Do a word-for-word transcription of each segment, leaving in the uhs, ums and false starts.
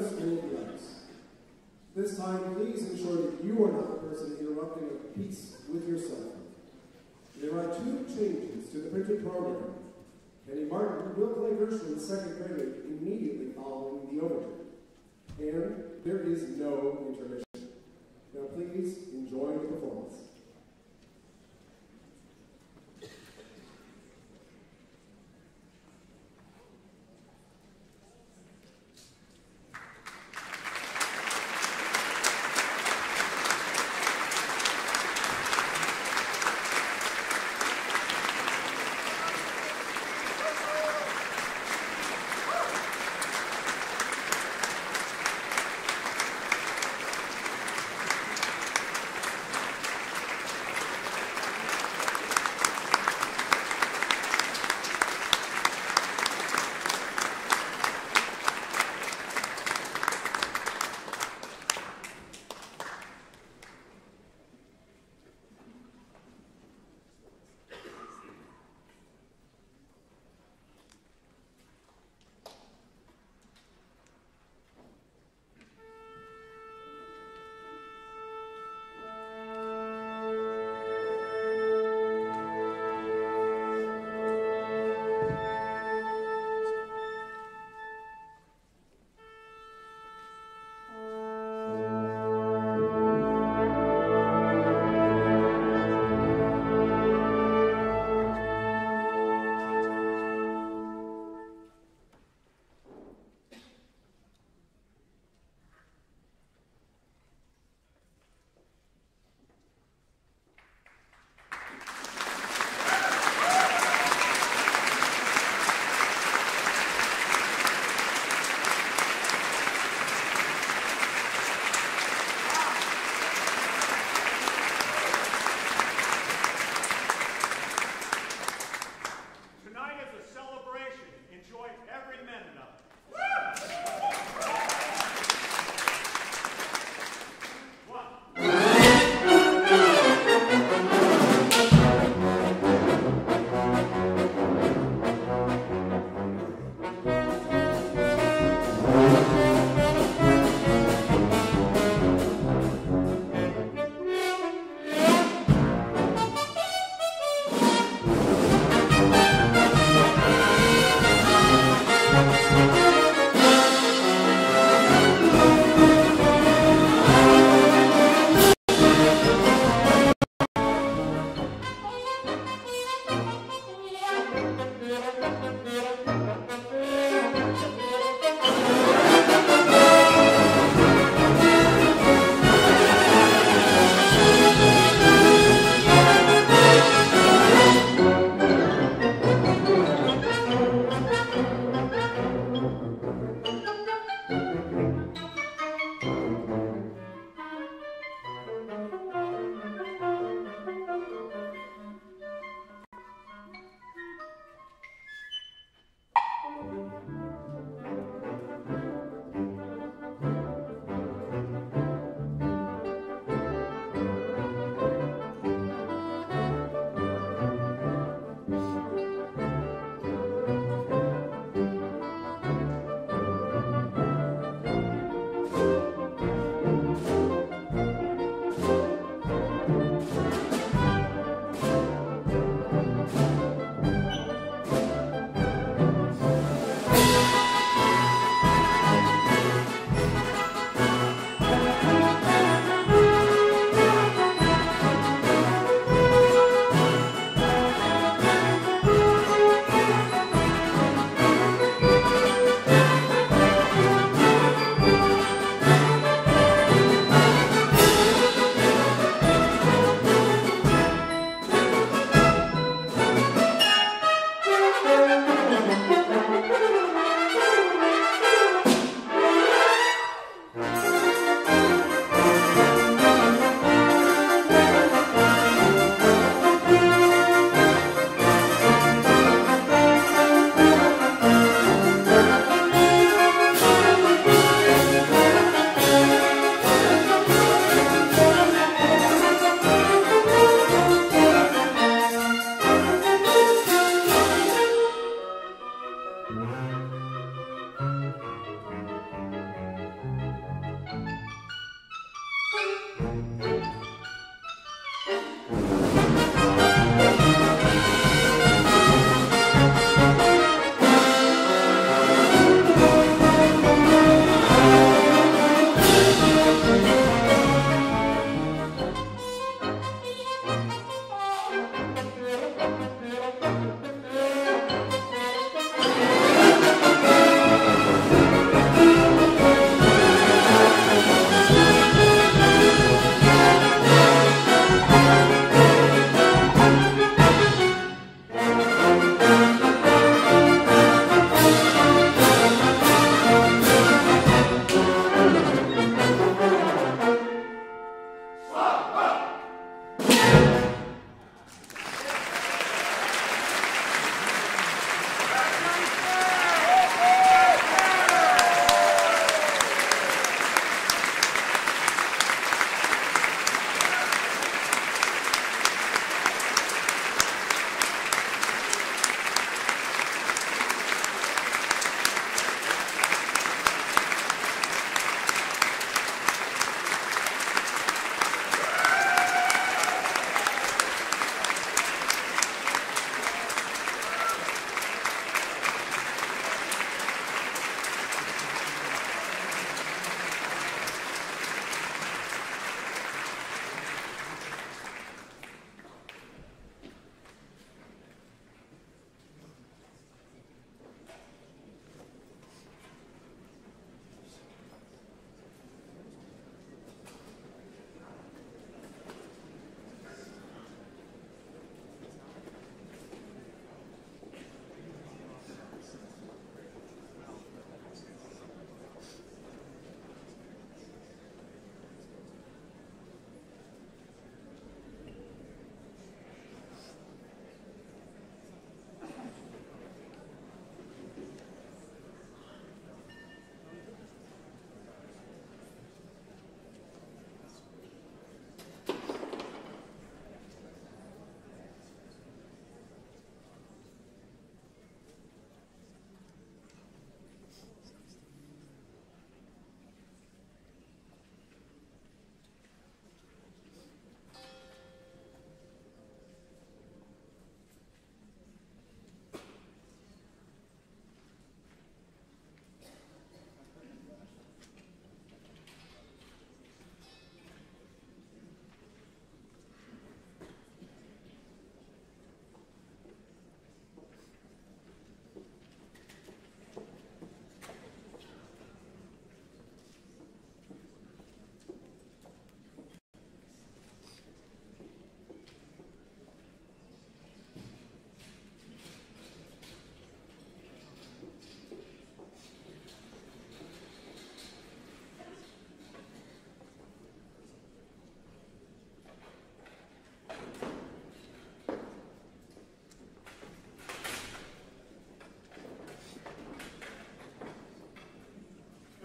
school belongs. This time, please ensure that you are not the person interrupting a piece with your cell phone. There are two changes to the printed program. Kenny Martin will play Gershwin's second prelude immediately following the overture. And there is no intermission. Now please enjoy the performance.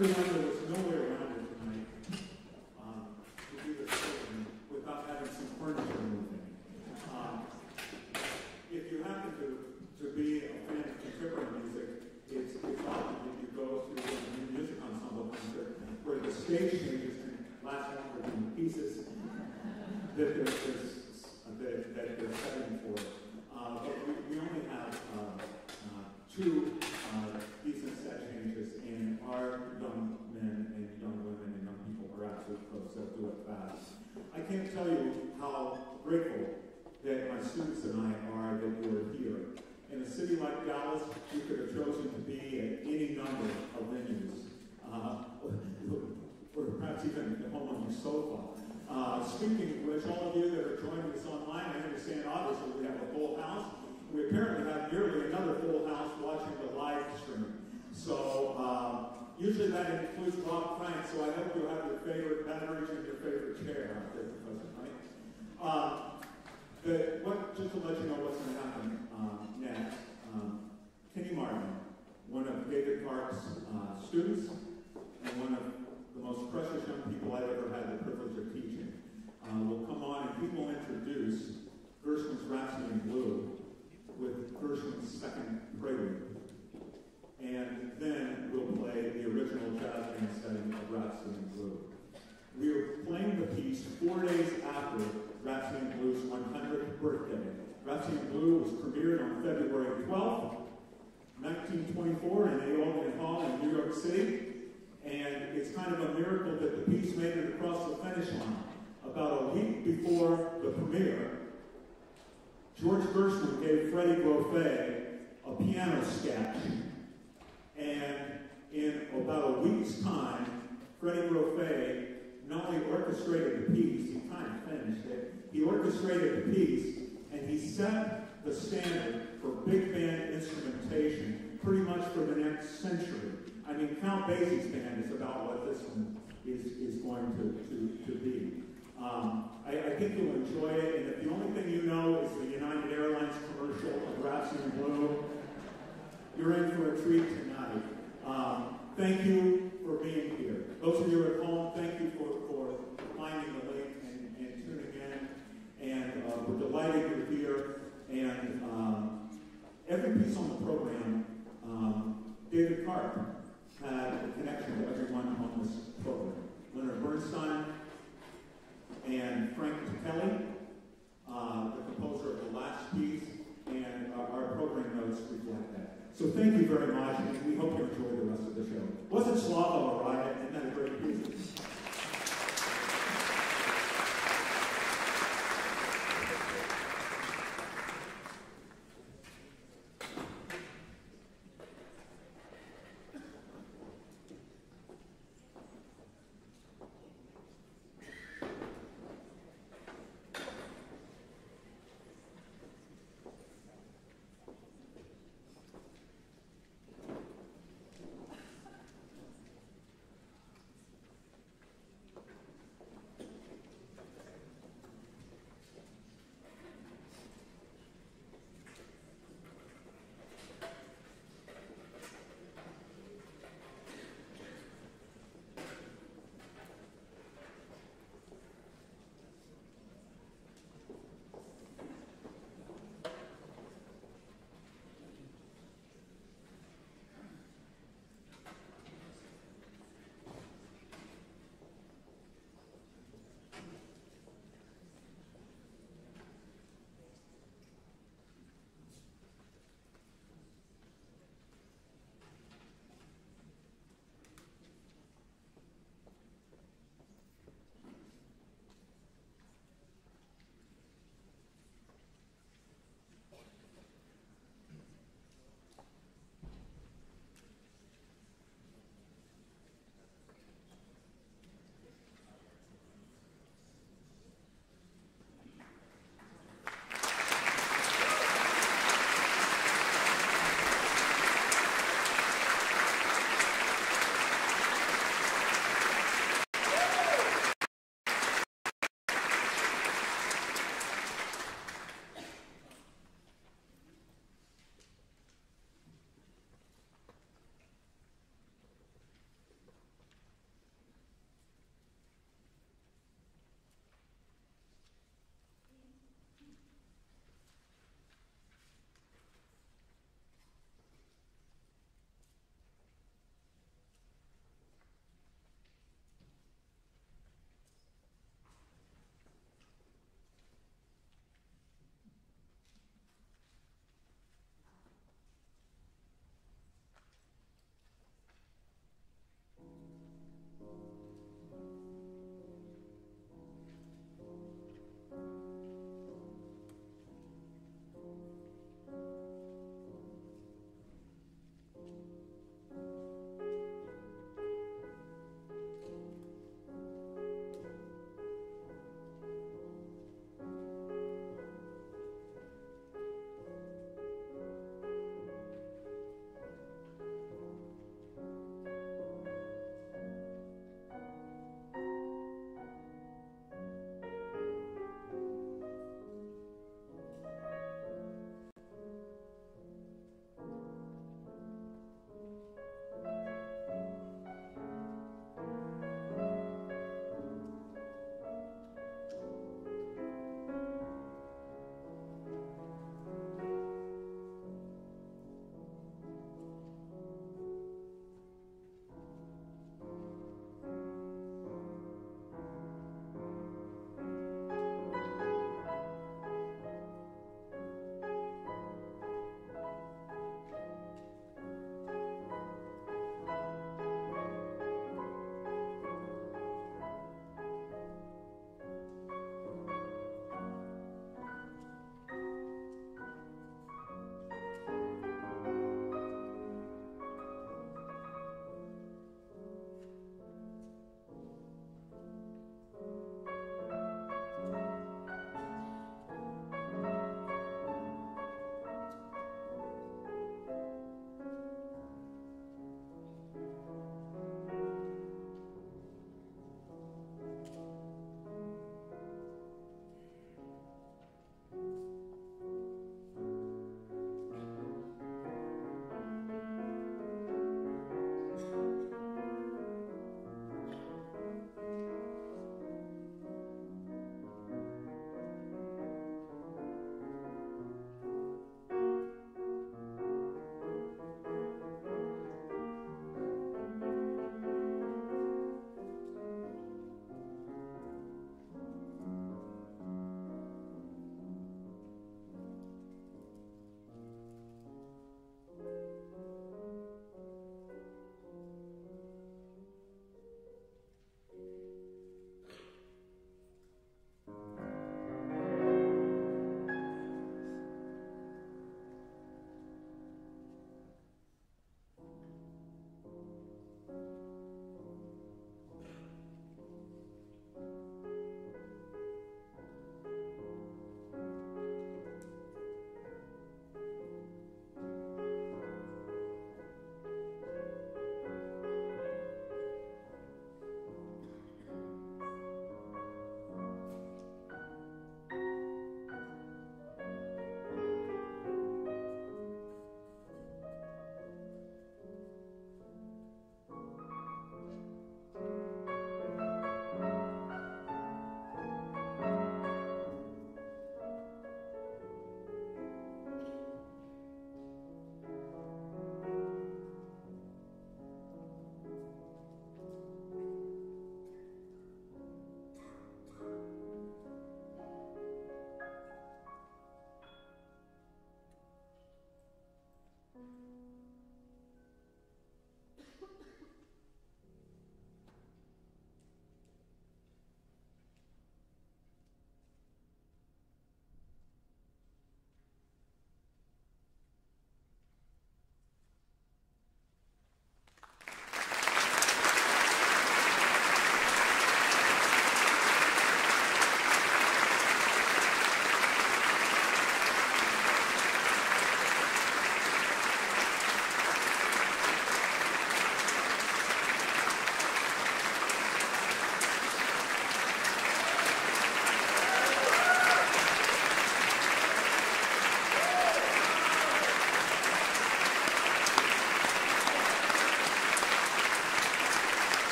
everyone, there was no way around it tonight um, to do this program without having some furniture moving. Um, if you happen to, to be a fan of contemporary music, it's, it's often that you go to a music ensemble concert where the stage changes can last longer than the pieces that they're, that, that they're setting for. Uh, but we, we only have uh, uh, two uh, decent set changes, and our young men and young women and young people are absolute pros. They'll do it fast. I can't tell you how grateful that my students and I are that you're here. In a city like Dallas, you could have chosen to be at any number of venues, uh, or perhaps even at home on your sofa. Uh, speaking of which, all of you that are joining us online, I understand obviously we have a full house. We apparently have nearly another full house watching the live stream. So uh, usually that includes Rob Frank, so I hope you have your favorite beverage and your favorite chair out there, Professor Frank. Uh, the, what, just to let you know what's going to happen um, next, um, Kenny Martin, one of David Clark's uh, students, and one of the most precious young people I've ever had the privilege of teaching, uh, will come on and he will introduce Gershwin's Rhapsody in Blue with Gershwin's second prelude. And then we'll play the original jazz band setting of Rhapsody in Blue. We are playing the piece four days after Rhapsody in Blue's one hundredth birthday. Rhapsody in Blue was premiered on February twelfth, nineteen twenty-four in Aeolian Hall in New York City. And it's kind of a miracle that the piece made it across the finish line. About a week before the premiere, George Gershwin gave Freddie Grofé a piano sketch. And in about a week's time, Freddie Grofé not only orchestrated the piece, he kind of finished it, he orchestrated the piece, and he set the standard for big band instrumentation pretty much for the next century. I mean, Count Basie's band is about what this one is, is going to, to, to be. Um, I, I think you'll enjoy it, and if the only thing you know is the United Airlines commercial of Rhapsody in Blue, you're in for a treat tonight. Um, thank you for being here. Those of you at home, thank you for, for finding the link and, and tuning in. And uh, we're delighted you're here. And um, every piece on the program, um, David Karp had a connection to everyone on this program. Leonard Bernstein and Frank Kelly, uh, the composer of the last piece, and uh, our program notes reflect that. So thank you very much, and we hope you enjoy the rest of the show. Wasn't Slavo a riot? Isn't that a great piece?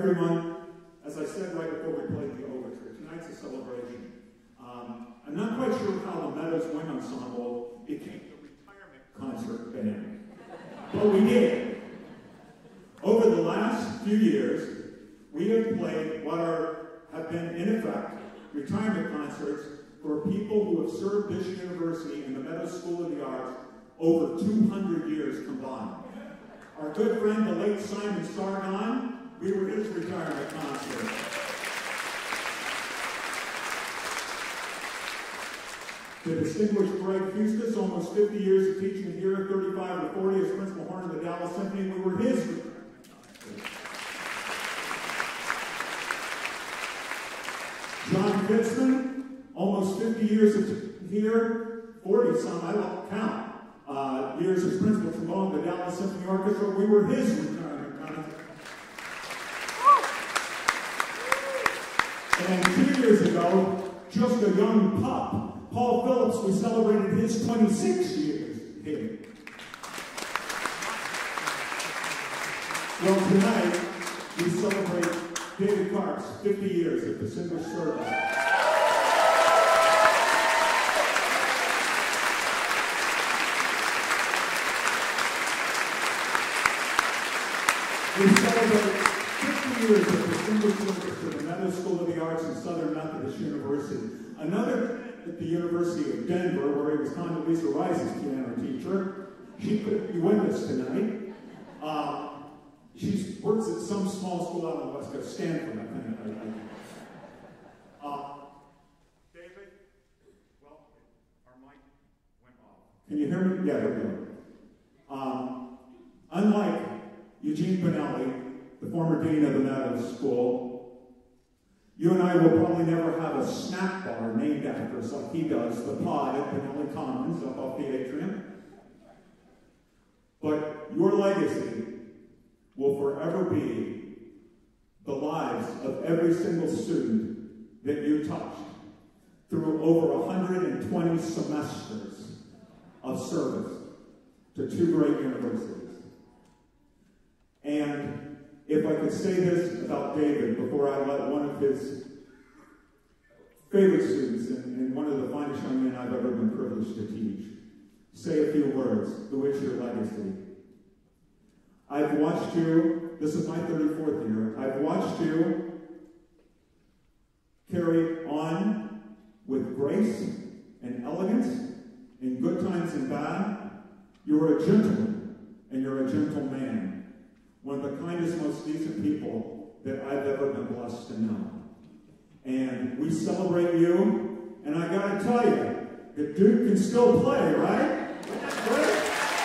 everyone, as I said right before we played the overture, tonight's a celebration. Um, I'm not quite sure how the Meadows Wind Ensemble became the retirement concert band, but we did. Over the last few years, we have played what are, have been, in effect, retirement concerts for people who have served this university and the Meadows School of the Arts over two hundred years combined. Our good friend, the late Simon Sargon, we were his retirement concert. The distinguished Greg Fustus, almost fifty years of teaching here, thirty-five or forty as principal horn of the Dallas Symphony, we were his retirement concert. John Fitzman, almost fifty years of here, forty some, I don't count. Uh, years as principal trombone of the Dallas Symphony Orchestra, we were his retirement concert. And two years ago, just a young pup, Paul Phillips, we celebrated his twenty-six years here. Well, tonight, we celebrate David Karp's fifty years of distinguished service. We celebrate fifty years of distinguished service to the Meadows School of the Arts and Southern Methodist University. Another at the University of Denver, where he was Condoleezza Rice's piano teacher. She couldn't be with us tonight. Uh, she works at some small school out on the West Coast, Stanford, I think. Uh, David, well, our mic went off. Can you hear me? Yeah, there we go. Um, unlike Eugene Pinelli, the former dean of the Meadows School, you and I will probably never have a snack bar named after us like he does, the pod at Pinelli Commons up off the atrium. But your legacy will forever be the lives of every single student that you touched through over one hundred twenty semesters of service to two great universities. And if I could say this about David before I let one of his favorite students and, and one of the finest young men I've ever been privileged to teach say a few words, who is your legacy? I've watched you, this is my thirty-fourth year, I've watched you carry on with grace and elegance in good times and bad. You're a gentleman, and you're a gentle man. One of the kindest, most decent people that I've ever been blessed to know. And we celebrate you, and I gotta tell you, the dude can still play, right? Right?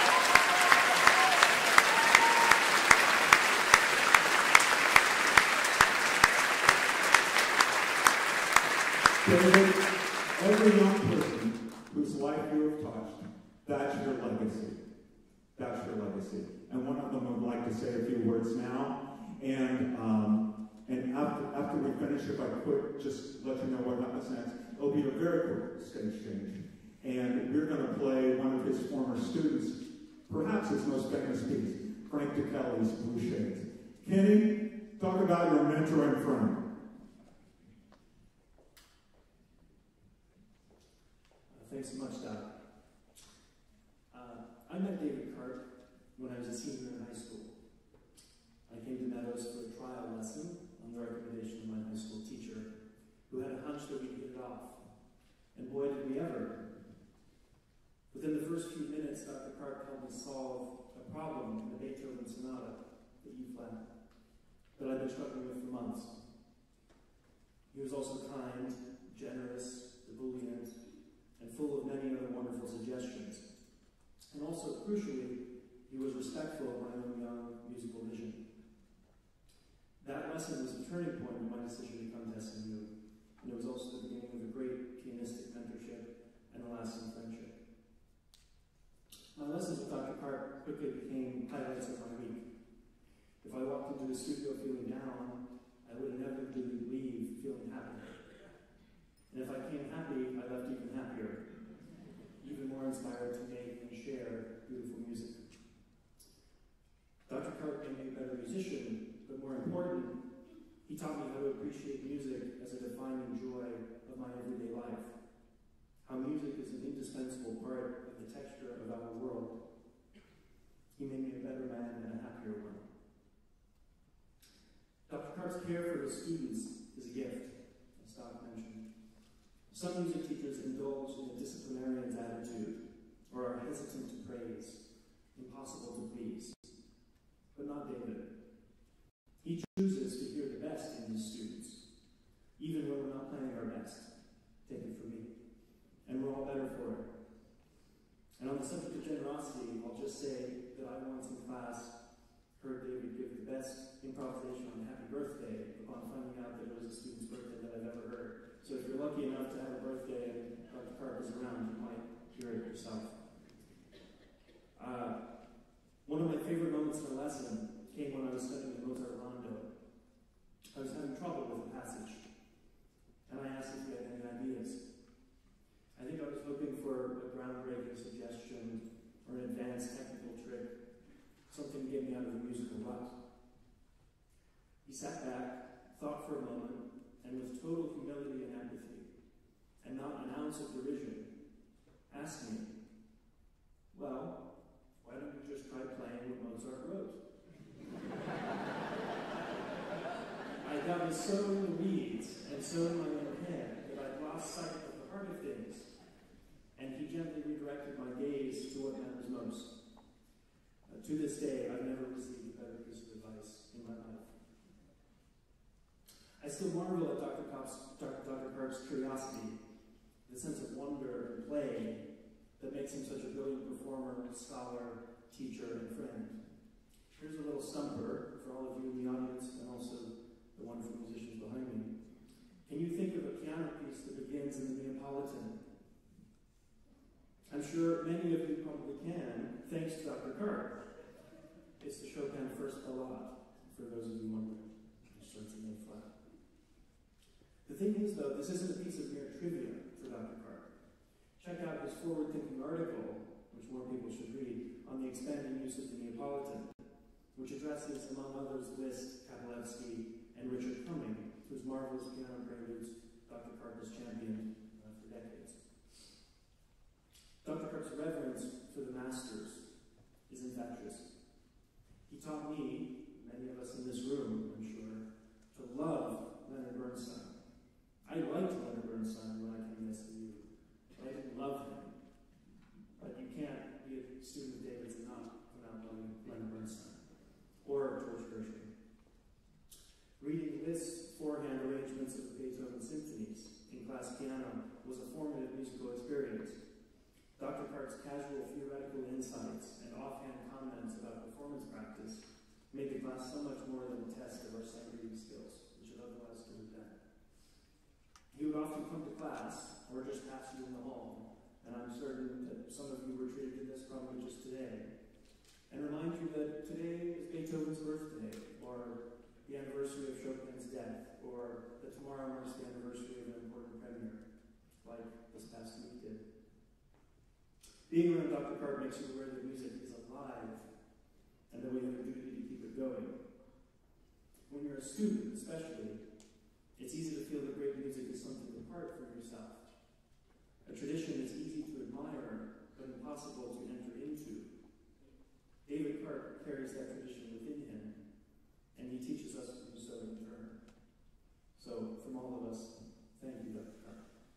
David, every young person whose life you have touched, that's your legacy. That's your legacy. And one of them would like to say a few words now. And um, and after, after we finish, if I could just let you know what happens next, it'll be a very quick stage change. And we're going to play one of his former students, perhaps his most famous piece, Frank DeKelly's Blue Shades. Kenny, talk about your mentor and friend. Thanks so much, Doc. Uh, I met David Karp when I was a senior in high school. I came to Meadows for a trial lesson on the recommendation of my high school teacher, who had a hunch that we'd hit it off. And boy, did we ever. Within the first few minutes, Doctor Karp helped me solve a problem in the Beethoven Sonata, the E flat, that I'd been struggling with for months. He was also kind, generous, ebullient, and full of many other wonderful suggestions. And also, crucially, he was respectful of my own young musical vision. That lesson was a turning point in my decision to come to S M U, and it was also the beginning of a great pianistic mentorship and a lasting friendship. My lessons with Doctor Karp quickly became highlights of my week. If I walked into the studio feeling down, I would inevitably leave feeling happy. And if I came happy, I left even happier, even more inspired to make and share beautiful music. Doctor Karp made me a better musician, but more important, He taught me how to appreciate music as a defining joy of my everyday life, how music is an indispensable part of the texture of our world. He made me a better man and a happier one. Doctor Karp's care for his students is a gift, as Doc mentioned. Some music teachers indulge in a disciplinarian's attitude, or are hesitant to praise, impossible to please. But not David. He chooses to hear the best in his students, even when we're not playing our best. Take it from me. And we're all better for it. And on the subject of generosity, I'll just say that I once in class heard David give the best improvisation on Happy Birthday upon finding out that it was a student's birthday that I've ever heard. So if you're lucky enough to have a birthday and Doctor Karp is around, you might hear it yourself. Uh, one of my favorite moments in a lesson came when I was studying the Mozart Rondo. I was having trouble with a passage, and I asked if he had any ideas. I think I was looking for a groundbreaking suggestion or an advanced technical trick, something to get me out of the musical rut. He sat back, thought for a moment, and with total humility and empathy, and not an ounce of derision, asked me, well, why don't you just try playing what Mozart wrote? I got so in the weeds and so in my own head that I lost sight of the heart of things, and he gently redirected my gaze to what matters most. Uh, to this day, I've never received a better piece of advice in my life. I still marvel at Doctor Karp's, Doctor Karp's curiosity, the sense of wonder and play that makes him such a brilliant performer, scholar, teacher, and friend. Here's a little stumper for all of you in the audience and also the wonderful musicians behind me. Can you think of a piano piece that begins in the Neapolitan? I'm sure many of you probably can, thanks to Doctor Karp. It's the Chopin First Ballade, for those of you wondering. It starts in A flat. The thing is, though, this isn't a piece of mere trivia for Doctor Karp. Check out his forward-thinking article, which more people should read, on the expanding use of the Neapolitan, which addresses, among others, Liszt, Kapelavsky, and Richard Cumming, whose marvelous piano preludes Doctor Karp has championed uh, for decades. Doctor Karp's reverence for the masters is infectious. He taught me, many of us in this room, I'm sure, to love Leonard Bernstein. I liked Leonard Bernstein when I came to S M U, but I didn't love him. But you can't be a student of David's and not without loving Leonard Bernstein. Or George Gershwin. Reading Liszt's forehand arrangements of the Beethoven symphonies in class piano was a formative musical experience. Doctor Karp's casual theoretical insights and offhand comments about performance practice made the class so much more than a test of our sight reading skills, which it otherwise could have been. He would often come to class, or just pass you in the hall, and I'm certain that some of you were treated to this probably just today, and remind you that today is Beethoven's birthday, or the anniversary of Chopin's death, or that tomorrow marks the anniversary of an important premiere, like this past week did. Being around Doctor Karp makes you aware that music is alive, and that we have a duty to keep it going. When you're a student, especially, it's easy to feel that great music is something apart from yourself. A tradition that's easy to admire, but impossible to enter into. David Karp carries that tradition within him, and he teaches us to do so in turn. So, from all of us, thank you, Doctor Karp.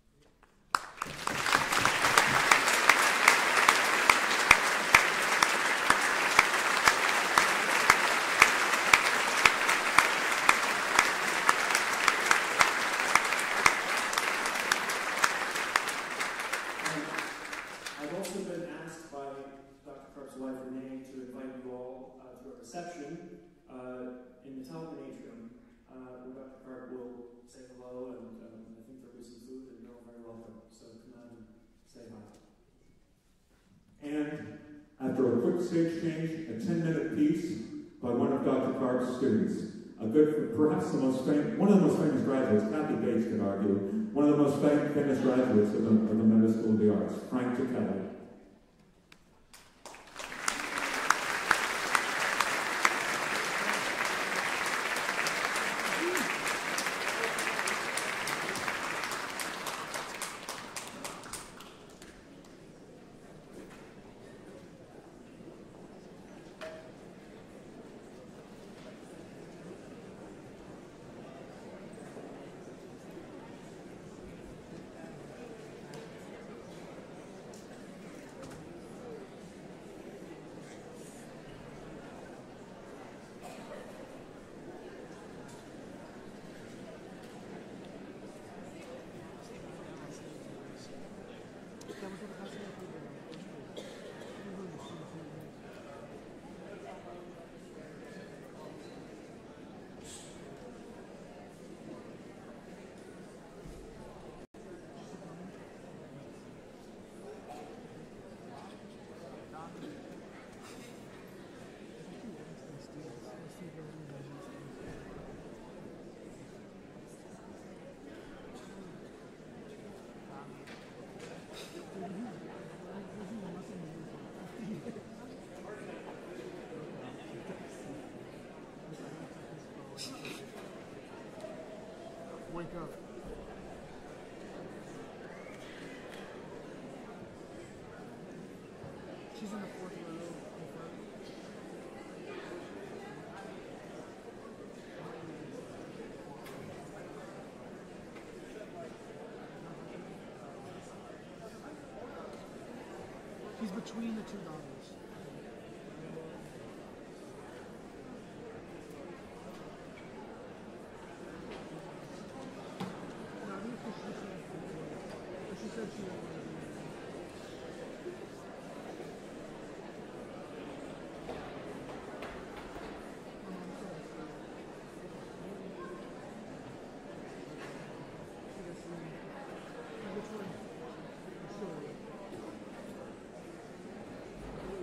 Reception uh, in the Talbot Atrium, uh, where Doctor Karp will say hello, and um, I think there'll be some food, and you're all very welcome. So come out and say hi. And after a quick stage change, a ten-minute piece by one of Doctor Karp's students, a good, perhaps the most famous, one of the most famous graduates, Kathy Bates could argue, one of the most fam famous graduates of the, of the Meadows School of the Arts, Frank Ticelli. Thank you. wake up. She's in the fourth row. He's between the two daughters. No, I think it's just she said, but she said she was. Which one? Sure.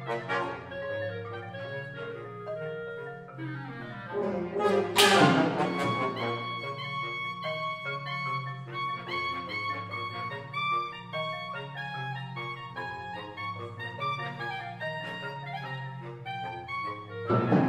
Thank you.